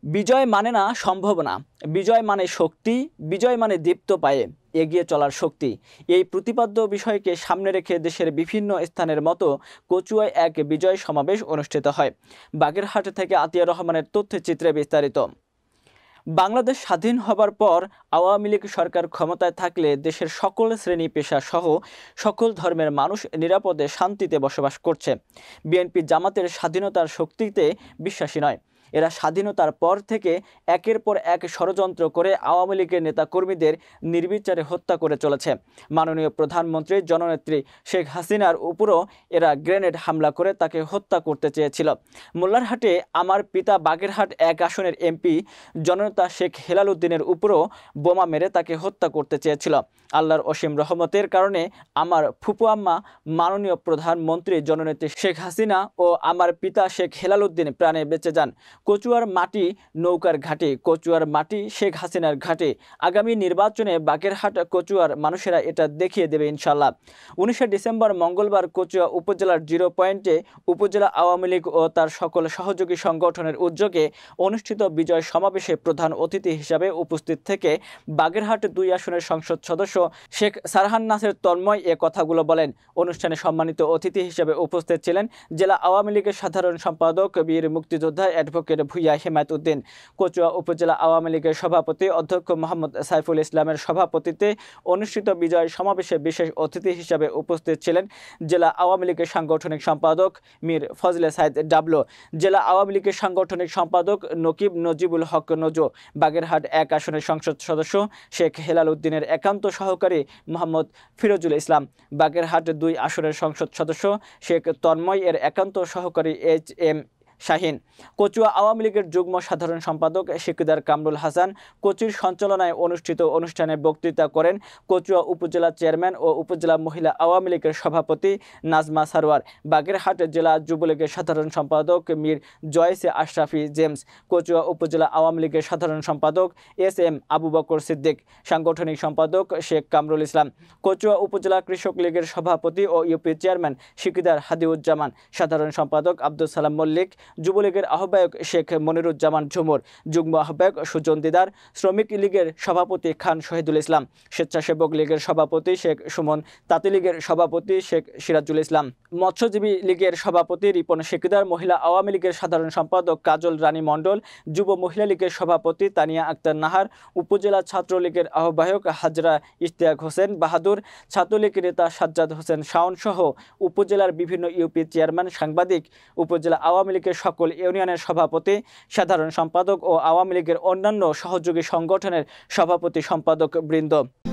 বিজয় মানে না সম্ভাবনা, বিজয় মানে শক্তি, বিজয় মানে দীপ্ত পায়ে এগিয়ে চলার শক্তি। এই প্রতিপাদ্য বিষয়কে সামনে রেখে দেশের বিভিন্ন স্থানের মতো কচুয়ায় এক বিজয় সমাবেশ অনুষ্ঠিত হয়। বাগেরহাট থেকে আতিয়া রহমানের তথ্যচিত্রে বিস্তারিত। বাংলাদেশ স্বাধীন হবার পর আওয়ামী লীগ সরকার ক্ষমতায় থাকলে দেশের সকল শ্রেণী পেশা সহ সকল ধর্মের মানুষ নিরাপদে শান্তিতে বসবাস করছে। বিএনপি জামাতের স্বাধীনতার শক্তিতে বিশ্বাসী নয়। এরা স্বাধীনতার পর থেকে একের পর এক ষড়যন্ত্র করে আওয়ামী লীগের নেতাকর্মীদের নির্বিচারে হত্যা করে চলেছে। মাননীয় প্রধানমন্ত্রী জননেত্রী শেখ হাসিনার উপরও এরা গ্রেনেড হামলা করে তাকে হত্যা করতে চেয়েছিল। মোল্লারহাটে আমার পিতা বাগেরহাট 1 আসনের এমপি জননেতা শেখ হেলাল উদ্দিনের উপরও বোমা মেরে তাকে হত্যা করতে চেয়েছিল। আল্লাহর অসীম রহমতের কারণে আমার ফুপু আম্মা মাননীয় প্রধানমন্ত্রী জননেত্রী শেখ হাসিনা ও আমার পিতা শেখ হেলাল উদ্দিন প্রাণে বেঁচে যান। কচুয়ার মাটি নৌকার ঘাটে, কচুয়ার মাটি শেখ হাসিনার ঘাটে। আগামী নির্বাচনে বাগেরহাট কচুয়ার মানুষেরা এটা দেখিয়ে দেবে ইনশাল্লাহ। 19 ডিসেম্বর মঙ্গলবার কচুয়া উপজেলার 0 পয়েন্টে উপজেলা আওয়ামী লীগ ও তার সকল সহযোগী সংগঠনের উদ্যোগে অনুষ্ঠিত বিজয় সমাবেশে প্রধান অতিথি হিসাবে উপস্থিত থেকে বাগেরহাট 2 আসনের সংসদ সদস্য শেখ সারহান নাসের তন্ময় এ কথাগুলো বলেন। অনুষ্ঠানে সম্মানিত অতিথি হিসেবে উপস্থিত ছিলেন জেলা আওয়ামী লীগের সাধারণ সম্পাদক বীর মুক্তিযোদ্ধা অ্যাডভোকেট ভুইয়া হেমায়েত উদ্দিন, কচুয়া উপজেলা আওয়ামী লীগের সভাপতি অধ্যক্ষ মোহাম্মদ সাইফুল ইসলামের সভাপতিত্বে অনুষ্ঠিত বিজয় সমাবেশে বিশেষ অতিথি হিসেবে উপস্থিত ছিলেন জেলা আওয়ামী লীগের সাংগঠনিক সম্পাদক মীর ফজলে সাইদ ডাবলো, জেলা আওয়ামী লীগের সাংগঠনিক সম্পাদক নকিব নজিবুল হক নজো, বাগেরহাট 1 আসনের সংসদ সদস্য শেখ হেলাল উদ্দিনের একান্ত সহকারী মোহাম্মদ ফিরোজুল ইসলাম, বাগেরহাট 2 আসনের সংসদ সদস্য শেখ তন্ময় এর একান্ত সহকারী HM শাহিন, কচুয়া আওয়ামী লীগের যুগ্ম সাধারণ সম্পাদক শিকদার কামরুল হাসান। কোচির সঞ্চালনায় অনুষ্ঠিত অনুষ্ঠানে বক্তৃতা করেন কচুয়া উপজেলা চেয়ারম্যান ও উপজেলা মহিলা আওয়ামী লীগের সভাপতি নাজমা সারোয়ার, বাগেরহাট জেলা যুবলীগের সাধারণ সম্পাদক মীর জয়েসে আশরাফি জেমস, কচুয়া উপজেলা আওয়ামী লীগের সাধারণ সম্পাদক SM আবু বকর সিদ্দিক, সাংগঠনিক সম্পাদক শেখ কামরুল ইসলাম, কচুয়া উপজেলা কৃষক লীগের সভাপতি ও ইউপি চেয়ারম্যান শিকদার হাদিউজ্জামান, সাধারণ সম্পাদক আব্দুল সালাম মল্লিক, যুবলীগের আহ্বায়ক শেখ মনিরুজ্জামান ঝুমুর, যুগ্ম আহ্বায়ক সুজন দিদার, শ্রমিক লীগের সভাপতি খান শহীদুল ইসলাম, স্বেচ্ছাসেবক লীগের সভাপতি শেখ সুমন, তাঁতি লীগের সভাপতি শেখ সিরাজুল ইসলাম, মৎস্যজীবী লীগের সভাপতি রিপন শিকদার, মহিলা আওয়ামী লীগের সাধারণ সম্পাদক কাজল রানী মণ্ডল, যুব মহিলা লীগের সভাপতি তানিয়া আক্তার নাহার, উপজেলা ছাত্রলীগের আহ্বায়ক হাজরা ইশতিয়াক হোসেন বাহাদুর, ছাত্রলীগ নেতা সাজ্জাদ হোসেন শাওন সহ উপজেলার বিভিন্ন ইউপি চেয়ারম্যান, সাংবাদিক, উপজেলা আওয়ামী লীগের সকল ইউনিয়নের সভাপতি, সাধারণ সম্পাদক ও আওয়ামী লীগের অন্যান্য সহযোগী সংগঠনের সভাপতি সম্পাদক বৃন্দ।